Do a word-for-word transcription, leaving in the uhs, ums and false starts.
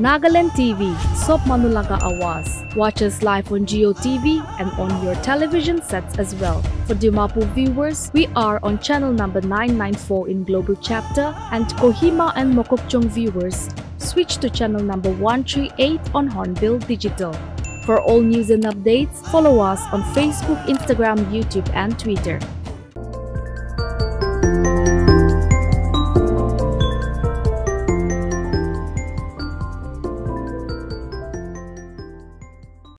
Nagaland T V, Sop Manulaga Awas. Watch us live on Geo T V and on your television sets as well. For Dimapur viewers, we are on channel number nine ninety-four in Global Chapter, and Kohima and Mokokchung viewers, switch to channel number one thirty-eight on Hornbill Digital. For all news and updates, follow us on Facebook, Instagram, YouTube, and Twitter.